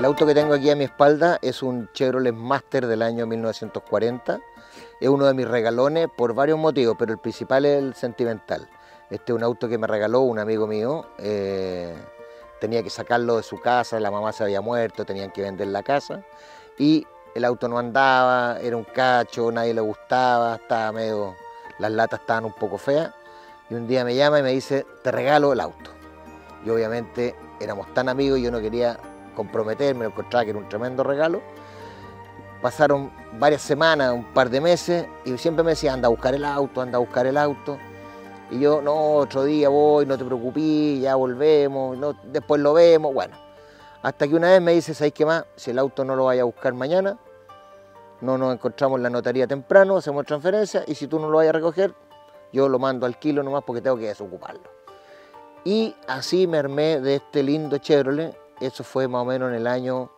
El auto que tengo aquí a mi espalda es un Chevrolet Master del año 1940. Es uno de mis regalones por varios motivos, pero el principal es el sentimental. Este es un auto que me regaló un amigo mío. Tenía que sacarlo de su casa, la mamá se había muerto, tenían que vender la casa. Y el auto no andaba, era un cacho, nadie le gustaba, estaba medio, las latas estaban un poco feas. Y un día me llama y me dice, te regalo el auto. Y obviamente éramos tan amigos y yo no quería comprometerme, encontraba que era un tremendo regalo. Pasaron varias semanas, un par de meses, y siempre me decía, anda a buscar el auto, anda a buscar el auto. Y yo, no, otro día voy, no te preocupes, ya volvemos, no, después lo vemos, bueno. Hasta que una vez me dice, ¿sabes qué más? Si el auto no lo vaya a buscar mañana, no nos encontramos en la notaría temprano, hacemos transferencia, y si tú no lo vayas a recoger, yo lo mando al kilo nomás porque tengo que desocuparlo. Y así me armé de este lindo Chevrolet. Eso fue más o menos en el año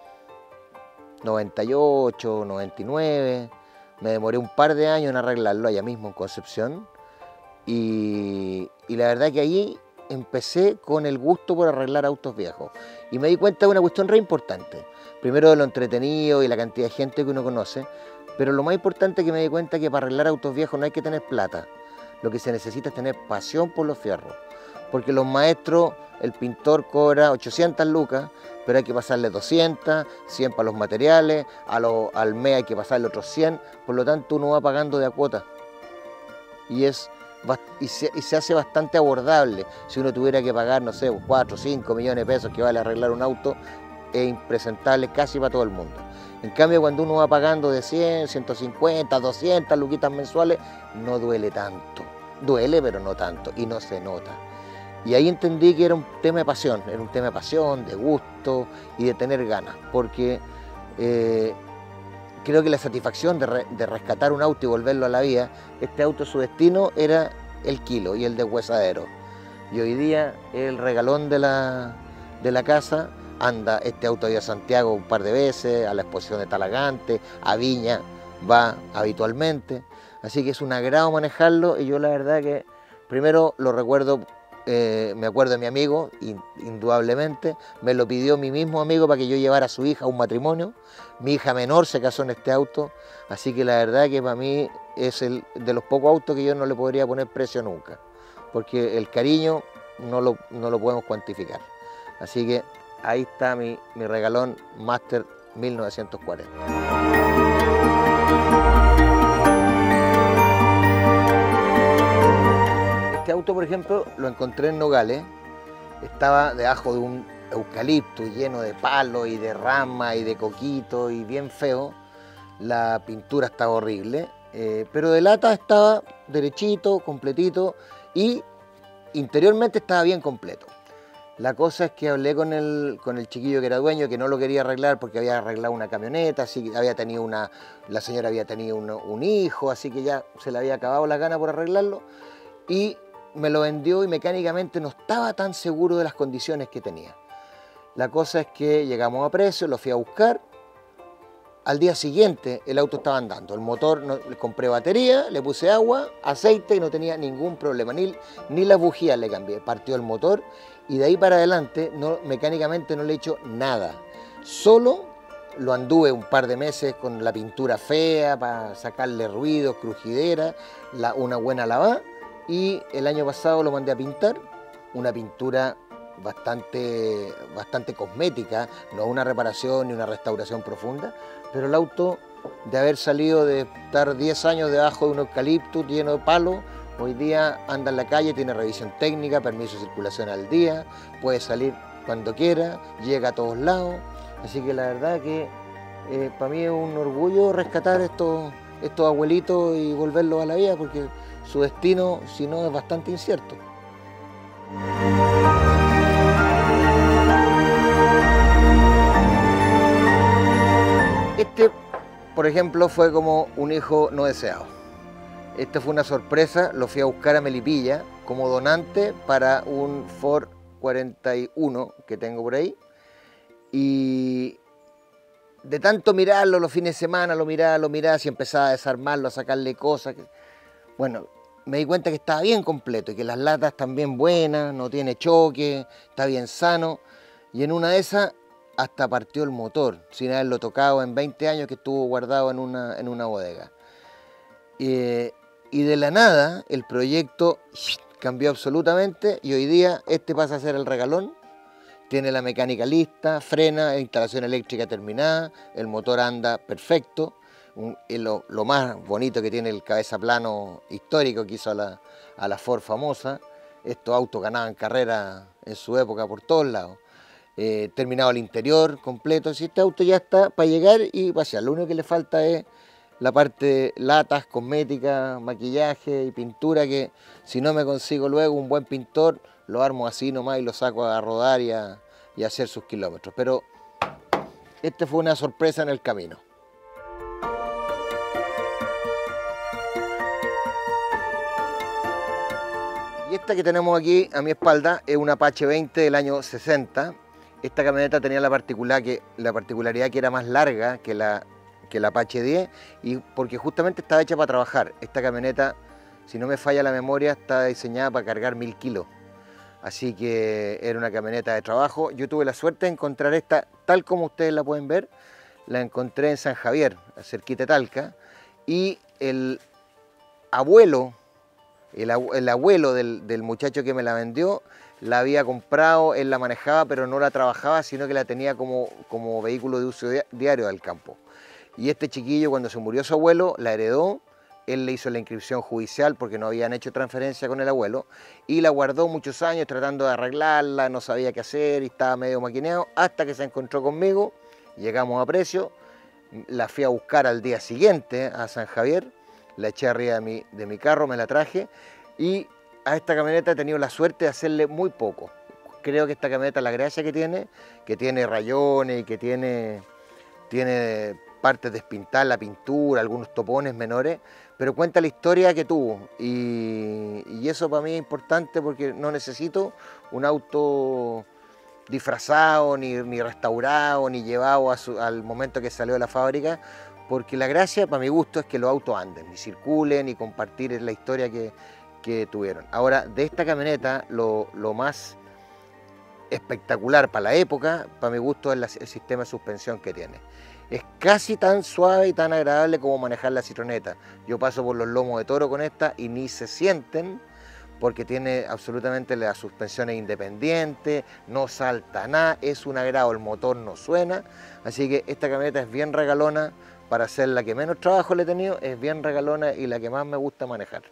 98, 99. Me demoré un par de años en arreglarlo allá mismo en Concepción. Y la verdad que ahí empecé con el gusto por arreglar autos viejos. Y me di cuenta de una cuestión re importante. Primero de lo entretenido y la cantidad de gente que uno conoce. Pero lo más importante que me di cuenta es que para arreglar autos viejos no hay que tener plata. Lo que se necesita es tener pasión por los fierros. Porque los maestros, el pintor cobra 800 lucas, pero hay que pasarle 200, 100 para los materiales, al mes hay que pasarle otros 100, por lo tanto uno va pagando de a cuota. Y se hace bastante abordable. Si uno tuviera que pagar, no sé, 4 o 5 millones de pesos que vale arreglar un auto, es impresentable casi para todo el mundo. En cambio, cuando uno va pagando de 100, 150, 200 luquitas mensuales, no duele tanto. Duele, pero no tanto, y no se nota. Y ahí entendí que era un tema de pasión, de gusto y de tener ganas, porque creo que la satisfacción de rescatar un auto y volverlo a la vida, este auto su destino era el kilo y el deshuesadero. Y hoy día el regalón de la casa, anda, este auto ha ido a Santiago un par de veces, a la exposición de Talagante, a Viña, va habitualmente, así que es un agrado manejarlo y yo la verdad que primero lo recuerdo. Me acuerdo de mi amigo, indudablemente, me lo pidió mi mismo amigo para que yo llevara a su hija a un matrimonio. Mi hija menor se casó en este auto, así que la verdad que para mí es el de los pocos autos que yo no le podría poner precio nunca, porque el cariño no lo podemos cuantificar. Así que ahí está mi regalón Master 1940. Este auto, por ejemplo, lo encontré en Nogales, estaba debajo de un eucalipto lleno de palos y de ramas y de coquitos y bien feo. La pintura estaba horrible, pero de lata estaba derechito, completito y interiormente estaba bien completo. La cosa es que hablé con el chiquillo que era dueño, que no lo quería arreglar porque había arreglado una camioneta, así que la señora había tenido un hijo, así que ya se le había acabado la gana por arreglarlo. Y me lo vendió y mecánicamente no estaba tan seguro de las condiciones que tenía. La cosa es que llegamos a precio, lo fui a buscar. Al día siguiente el auto estaba andando, el motor, le compré batería, le puse agua, aceite y no tenía ningún problema, ni las bujías le cambié. Partió el motor y de ahí para adelante mecánicamente no le he hecho nada. Solo lo anduve un par de meses con la pintura fea para sacarle ruidos, crujidera, una buena lavada. Y el año pasado lo mandé a pintar, una pintura bastante cosmética, no una reparación ni una restauración profunda, pero el auto, de haber salido de estar 10 años debajo de un eucalipto lleno de palos, hoy día anda en la calle, tiene revisión técnica, permiso de circulación al día, puede salir cuando quiera, llega a todos lados, así que la verdad que para mí es un orgullo rescatar estos abuelitos y volverlos a la vida, porque su destino, si no, es bastante incierto. Este, por ejemplo, fue como un hijo no deseado. Este fue una sorpresa, lo fui a buscar a Melipilla como donante para un Ford 41 que tengo por ahí. Y de tanto mirarlo los fines de semana, lo miraba, si empezaba a desarmarlo, a sacarle cosas. Bueno, me di cuenta que estaba bien completo y que las latas están bien buenas, no tiene choque, está bien sano. Y en una de esas hasta partió el motor, sin haberlo tocado en 20 años que estuvo guardado en una bodega. Y de la nada el proyecto cambió absolutamente y hoy día este pasa a ser el regalón. Tiene la mecánica lista, frena, instalación eléctrica terminada, el motor anda perfecto. Lo más bonito que tiene el cabeza plano histórico que hizo a la Ford famosa. Estos autos ganaban carreras en su época por todos lados. Terminado el interior completo. Si este auto ya está para llegar y pasear, lo único que le falta es la parte latas, cosmética, maquillaje y pintura, que si no me consigo luego un buen pintor, lo armo así nomás y lo saco a rodar y a hacer sus kilómetros. Pero este fue una sorpresa en el camino. Y esta que tenemos aquí a mi espalda es una Apache 20 del año 60. Esta camioneta tenía la particularidad que era más larga que la Apache 10, y porque justamente estaba hecha para trabajar. Esta camioneta, si no me falla la memoria, está diseñada para cargar 1000 kilos. Así que era una camioneta de trabajo. Yo tuve la suerte de encontrar esta, tal como ustedes la pueden ver. La encontré en San Javier, cerquita de Talca. Y el abuelo del muchacho que me la vendió, la había comprado, él la manejaba, pero no la trabajaba, sino que la tenía como vehículo de uso diario del campo. Y este chiquillo, cuando se murió su abuelo, la heredó. Él le hizo la inscripción judicial porque no habían hecho transferencia con el abuelo y la guardó muchos años tratando de arreglarla, no sabía qué hacer y estaba medio maquineado, hasta que se encontró conmigo, llegamos a precio, la fui a buscar al día siguiente a San Javier, la eché arriba de mi carro, me la traje, y a esta camioneta he tenido la suerte de hacerle muy poco. Creo que esta camioneta, la gracia que tiene rayones y que tiene partes de despintar, la pintura, algunos topones menores, pero cuenta la historia que tuvo, y eso para mí es importante porque no necesito un auto disfrazado, ni restaurado, ni llevado al momento que salió de la fábrica, porque la gracia para mi gusto es que los autos anden y circulen y compartir la historia que tuvieron. Ahora, de esta camioneta, lo más espectacular para la época, para mi gusto, es el sistema de suspensión que tiene. Es casi tan suave y tan agradable como manejar la Citroneta. Yo paso por los lomos de toro con esta y ni se sienten, porque tiene absolutamente las suspensiones independientes, no salta nada, es un agrado, el motor no suena. Así que esta camioneta es bien regalona, para ser la que menos trabajo le he tenido, es bien regalona y la que más me gusta manejar.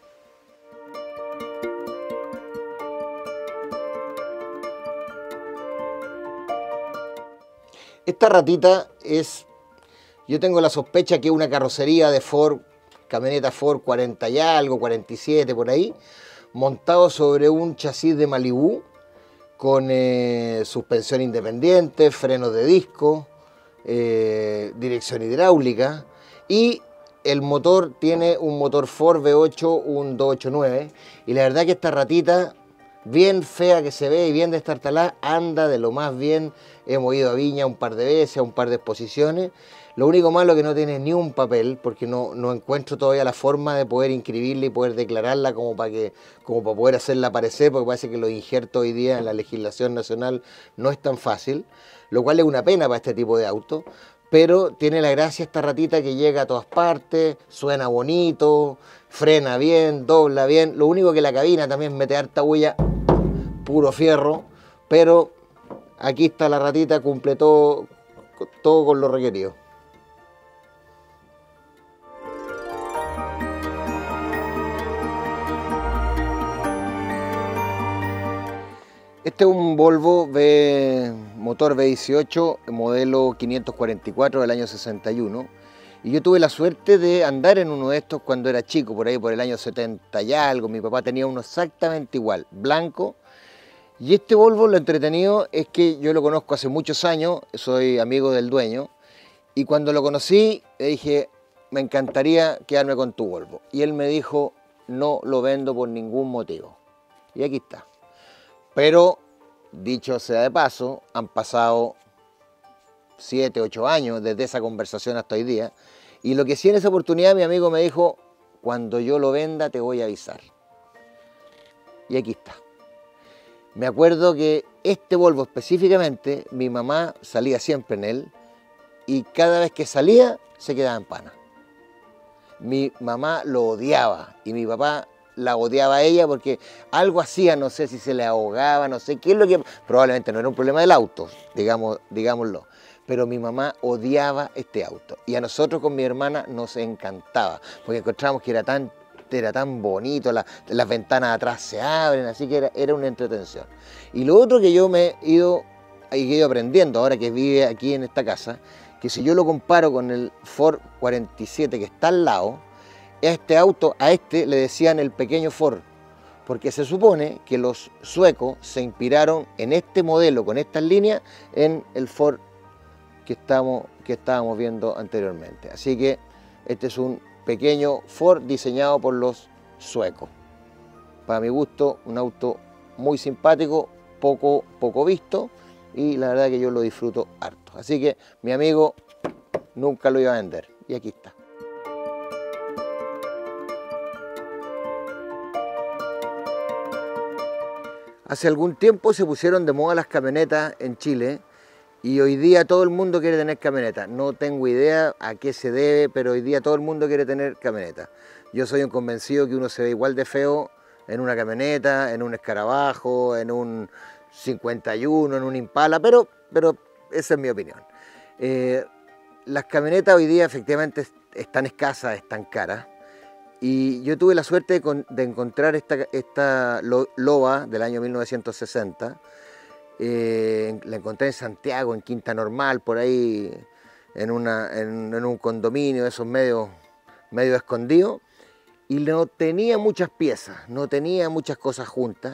Esta ratita yo tengo la sospecha que es una carrocería de Ford, camioneta Ford 40 y algo, 47 por ahí, montado sobre un chasis de Malibu con suspensión independiente, frenos de disco, dirección hidráulica, y el motor tiene un motor Ford V8, un 289, y la verdad que esta ratita, bien fea que se ve y bien destartalada, anda de lo más bien. Hemos ido a Viña un par de veces, a un par de exposiciones. Lo único malo es que no tiene ni un papel, porque no encuentro todavía la forma de poder inscribirla y poder declararla como para poder hacerla aparecer, porque parece que los injertos hoy día en la legislación nacional no es tan fácil, lo cual es una pena para este tipo de autos. Pero tiene la gracia esta ratita que llega a todas partes, suena bonito, frena bien, dobla bien. Lo único que la cabina también mete harta bulla, puro fierro, pero aquí está la ratita, cumple todo con lo requerido. Este es un Volvo motor V18, modelo 544 del año 61. Y yo tuve la suerte de andar en uno de estos cuando era chico, por ahí por el año 70 y algo. Mi papá tenía uno exactamente igual, blanco. Y este Volvo, lo entretenido es que yo lo conozco hace muchos años, soy amigo del dueño. Y cuando lo conocí, le dije, me encantaría quedarme con tu Volvo. Y él me dijo, no lo vendo por ningún motivo. Y aquí está. Pero, dicho sea de paso, han pasado 7, 8 años desde esa conversación hasta hoy día. Y lo que sí en esa oportunidad mi amigo me dijo, cuando yo lo venda te voy a avisar. Y aquí está. Me acuerdo que este Volvo específicamente, mi mamá salía siempre en él y cada vez que salía se quedaba en pana. Mi mamá lo odiaba y mi papá la odiaba a ella porque algo hacía, no sé si se le ahogaba, no sé qué es lo que... Probablemente no era un problema del auto, digámoslo. Pero mi mamá odiaba este auto y a nosotros con mi hermana nos encantaba porque encontrábamos que era tan bonito, las ventanas de atrás se abren, así que era una entretención. Y lo otro que yo me he ido aprendiendo ahora que vive aquí en esta casa, que si yo lo comparo con el Ford 47 que está al lado, a este le decían el pequeño Ford, porque se supone que los suecos se inspiraron en este modelo, con estas líneas, en el Ford que estábamos viendo anteriormente. Así que este es un pequeño Ford diseñado por los suecos. Para mi gusto, un auto muy simpático, poco visto, y la verdad que yo lo disfruto harto. Así que mi amigo nunca lo iba a vender, y aquí está. Hace algún tiempo se pusieron de moda las camionetas en Chile y hoy día todo el mundo quiere tener camioneta. No tengo idea a qué se debe, pero hoy día todo el mundo quiere tener camioneta. Yo soy un convencido que uno se ve igual de feo en una camioneta, en un escarabajo, en un 51, en un Impala, pero esa es mi opinión. Las camionetas hoy día efectivamente están escasas, están caras. Y yo tuve la suerte de encontrar esta Loba del año 1960. La encontré en Santiago, en Quinta Normal, por ahí, en un condominio de esos medio escondidos. Y no tenía muchas piezas, no tenía muchas cosas juntas.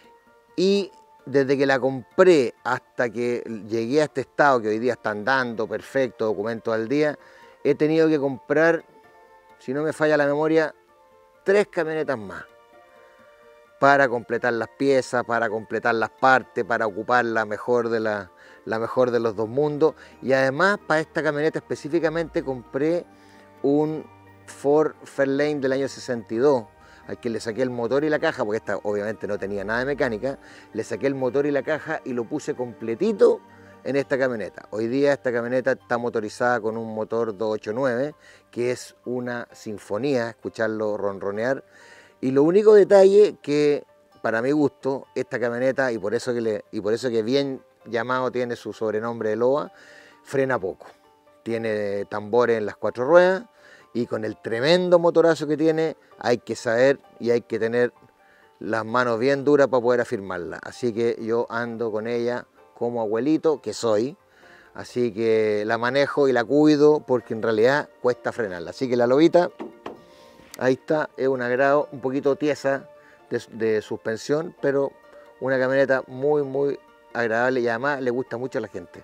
Y desde que la compré hasta que llegué a este estado, que hoy día está andando perfecto, documentos al día, he tenido que comprar, si no me falla la memoria, 3 camionetas más para completar las piezas, para completar las partes, para ocupar la mejor de los dos mundos. Y además para esta camioneta específicamente compré un Ford Fairlane del año 62, al que le saqué el motor y la caja, porque esta obviamente no tenía nada de mecánica, le saqué el motor y la caja y lo puse completito en esta camioneta. Hoy día esta camioneta está motorizada con un motor 289, que es una sinfonía, escucharlo ronronear. Y lo único detalle que, para mi gusto, esta camioneta, y por eso que bien llamado tiene su sobrenombre de Loba, frena poco. Tiene tambores en las 4 ruedas y con el tremendo motorazo que tiene hay que saber y hay que tener las manos bien duras para poder afirmarla. Así que yo ando con ella como abuelito que soy, así que la manejo y la cuido porque en realidad cuesta frenarla. Así que la Lobita, ahí está, es un agrado, un poquito tiesa de suspensión, pero una camioneta muy agradable y además le gusta mucho a la gente.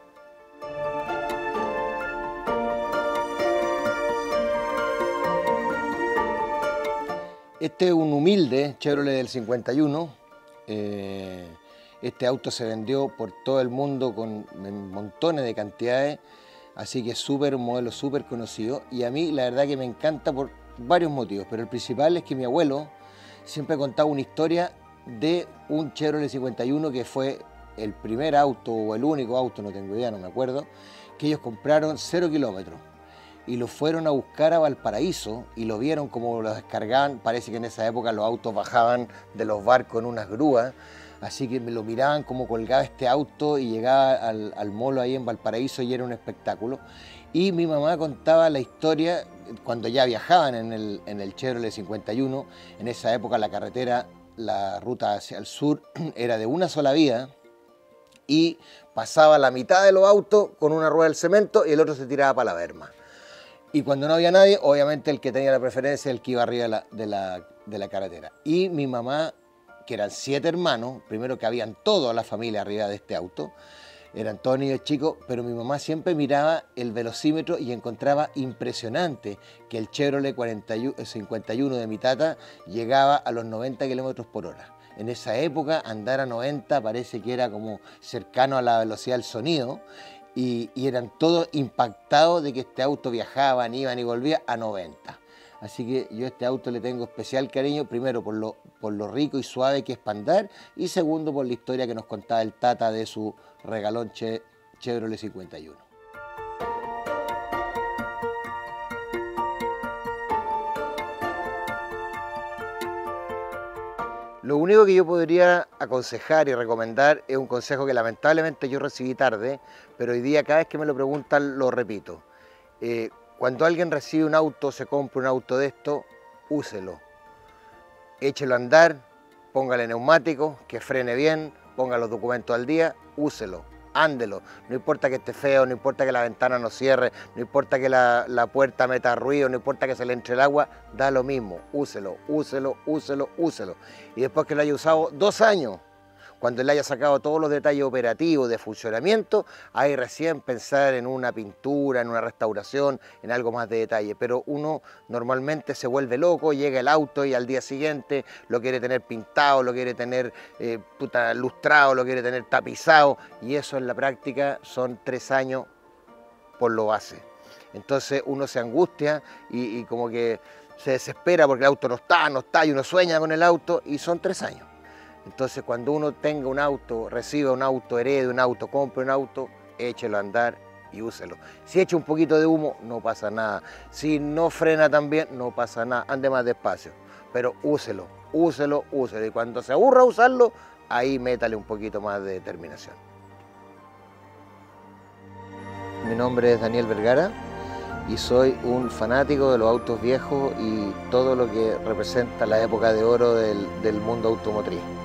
Este es un humilde Chevrolet del 51. Este auto se vendió por todo el mundo en montones de cantidades, así que es un modelo súper conocido. Y a mí la verdad que me encanta por varios motivos, pero el principal es que mi abuelo siempre contaba una historia de un Chevrolet 51 que fue el primer auto o el único auto, no tengo idea, no me acuerdo, que ellos compraron 0 kilómetros. Y lo fueron a buscar a Valparaíso y lo vieron como lo descargaban. Parece que en esa época los autos bajaban de los barcos en unas grúas, así que me lo miraban como colgaba este auto y llegaba al molo ahí en Valparaíso y era un espectáculo. Y mi mamá contaba la historia cuando ya viajaban en el Chevrolet 51. En esa época la carretera, la ruta hacia el sur era de una sola vía y pasaba la mitad de los autos con una rueda del cemento y el otro se tiraba para la berma. Y cuando no había nadie, obviamente el que tenía la preferencia es el que iba arriba de la carretera. Y mi mamá, que eran 7 hermanos, primero que habían toda la familia arriba de este auto, eran todos niños chicos, pero mi mamá siempre miraba el velocímetro y encontraba impresionante que el Chevrolet 51 de mi tata llegaba a los 90 kilómetros por hora. En esa época andar a 90 parece que era como cercano a la velocidad del sonido. Y eran todos impactados de que este auto viajaban, iban y volvían a 90. Así que yo a este auto le tengo especial cariño, primero por lo rico y suave que es para andar, y segundo por la historia que nos contaba el Tata de su regalón Chevrolet 51. Lo único que yo podría aconsejar y recomendar es un consejo que lamentablemente yo recibí tarde, pero hoy día cada vez que me lo preguntan lo repito. Cuando alguien recibe un auto, se compra un auto de esto, úselo. Échelo a andar, póngale neumáticos, que frene bien, ponga los documentos al día, úselo, ándelo. No importa que esté feo, no importa que la ventana no cierre, no importa que la puerta meta ruido, no importa que se le entre el agua, da lo mismo, úselo, úselo, úselo, úselo. Y después que lo haya usado 2 años, cuando le haya sacado todos los detalles operativos de funcionamiento, ahí recién pensar en una pintura, en una restauración, en algo más de detalle. Pero uno normalmente se vuelve loco, llega el auto y al día siguiente lo quiere tener pintado, lo quiere tener lustrado, lo quiere tener tapizado, y eso en la práctica son 3 años por lo base. Entonces uno se angustia y como que se desespera porque el auto no está, y uno sueña con el auto, y son 3 años. Entonces cuando uno tenga un auto, reciba un auto, herede un auto, compre un auto, échelo a andar y úselo. Si echa un poquito de humo, no pasa nada. Si no frena tan bien, no pasa nada, ande más despacio. Pero úselo, úselo, úselo. Y cuando se aburra usarlo, ahí métale un poquito más de determinación. Mi nombre es Daniel Vergara y soy un fanático de los autos viejos y todo lo que representa la época de oro del mundo automotriz.